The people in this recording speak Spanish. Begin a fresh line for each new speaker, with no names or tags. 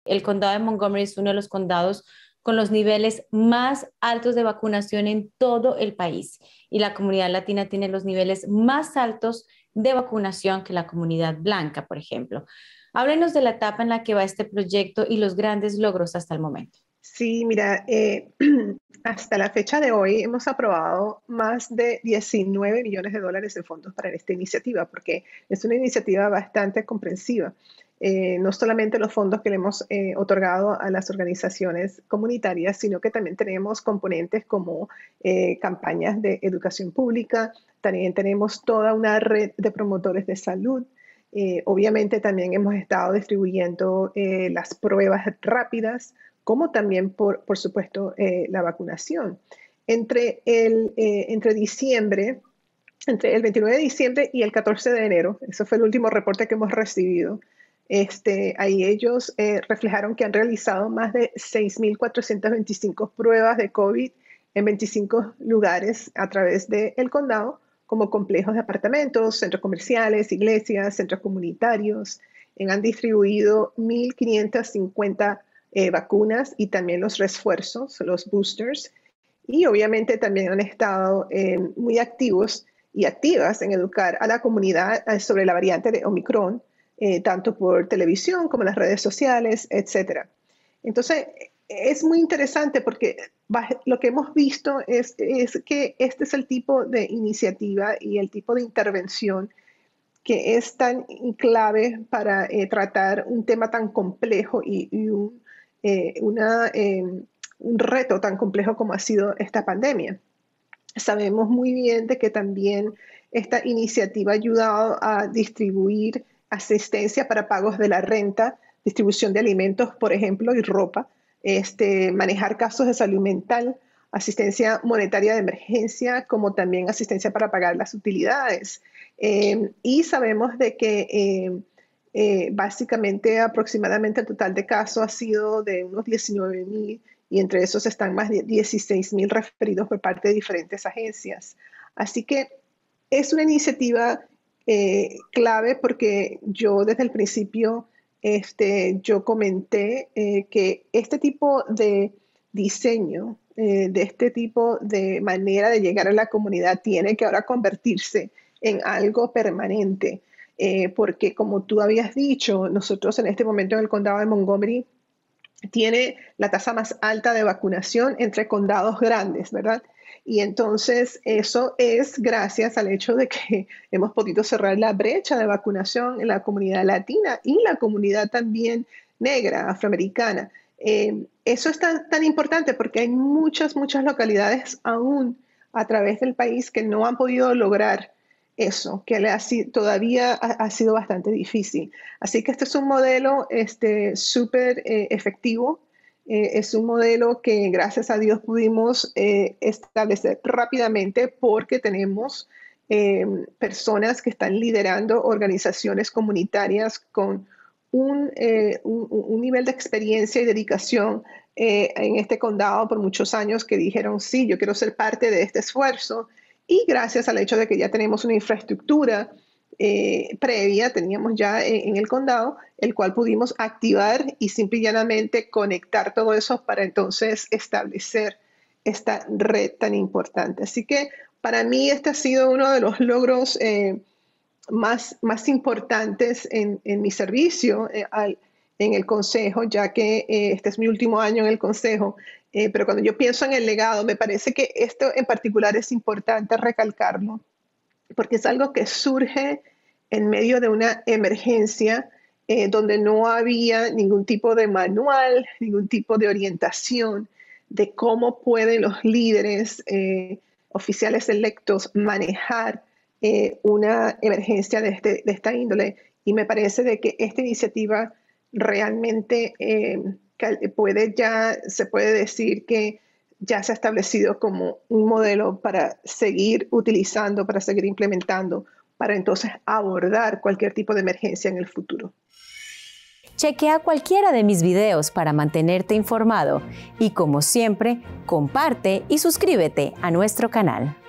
El condado de Montgomery es uno de los condados con los niveles más altos de vacunación en todo el país y la comunidad latina tiene los niveles más altos de vacunación que la comunidad blanca, por ejemplo. Háblenos de la etapa en la que va este proyecto y los grandes logros hasta el momento.
Sí, mira, hasta la fecha de hoy hemos aprobado más de 19 millones de dólares en fondos para esta iniciativa, porque es una iniciativa bastante comprensiva. No solamente los fondos que le hemos otorgado a las organizaciones comunitarias, sino que también tenemos componentes como campañas de educación pública, también tenemos toda una red de promotores de salud. Obviamente también hemos estado distribuyendo las pruebas rápidas, como también, por supuesto, la vacunación. Entre diciembre, entre el 29 de diciembre y el 14 de enero, eso fue el último reporte que hemos recibido, ahí ellos reflejaron que han realizado más de 6.425 pruebas de COVID en 25 lugares a través del condado, como complejos de apartamentos, centros comerciales, iglesias, centros comunitarios. Han distribuido 1.550 vacunas y también los refuerzos, los boosters. Y obviamente también han estado muy activos y activas en educar a la comunidad sobre la variante de Omicron, tanto por televisión como en las redes sociales, etc. Entonces, es muy interesante porque lo que hemos visto es que este es el tipo de iniciativa y el tipo de intervención que es tan clave para tratar un tema tan complejo y un reto tan complejo como ha sido esta pandemia. Sabemos muy bien de que también esta iniciativa ha ayudado a distribuir asistencia para pagos de la renta, distribución de alimentos, por ejemplo, y ropa, manejar casos de salud mental, asistencia monetaria de emergencia, como también asistencia para pagar las utilidades. Y sabemos de que básicamente aproximadamente el total de casos ha sido de unos 19,000 y entre esos están más de 16,000 referidos por parte de diferentes agencias. Así que es una iniciativa clave porque yo desde el principio yo comenté que este tipo de diseño, de este tipo de manera de llegar a la comunidad tiene que ahora convertirse en algo permanente. Porque como tú habías dicho, nosotros en este momento en el condado de Montgomery tiene la tasa más alta de vacunación entre condados grandes, ¿verdad? Y entonces eso es gracias al hecho de que hemos podido cerrar la brecha de vacunación en la comunidad latina y la comunidad también negra, afroamericana. Eso es tan importante porque hay muchas localidades aún a través del país que no han podido lograr eso, que todavía ha sido bastante difícil. Así que este es un modelo súper efectivo. Es un modelo que gracias a Dios pudimos establecer rápidamente porque tenemos personas que están liderando organizaciones comunitarias con un nivel de experiencia y dedicación en este condado por muchos años que dijeron, sí, yo quiero ser parte de este esfuerzo. Y gracias al hecho de que ya tenemos una infraestructura previa, teníamos ya en el condado, el cual pudimos activar y simple y llanamente conectar todo eso para entonces establecer esta red tan importante. Así que para mí este ha sido uno de los logros más importantes en mi servicio en el Consejo, ya que este es mi último año en el Consejo. Pero cuando yo pienso en el legado, me parece que esto en particular es importante recalcarlo, porque es algo que surge en medio de una emergencia donde no había ningún tipo de manual, ningún tipo de orientación de cómo pueden los líderes oficiales electos manejar una emergencia de esta índole. Y me parece de que esta iniciativa realmente se puede decir que ya se ha establecido como un modelo para seguir utilizando, para seguir implementando, para entonces abordar cualquier tipo de emergencia en el futuro.
Chequea cualquiera de mis videos para mantenerte informado y, como siempre, comparte y suscríbete a nuestro canal.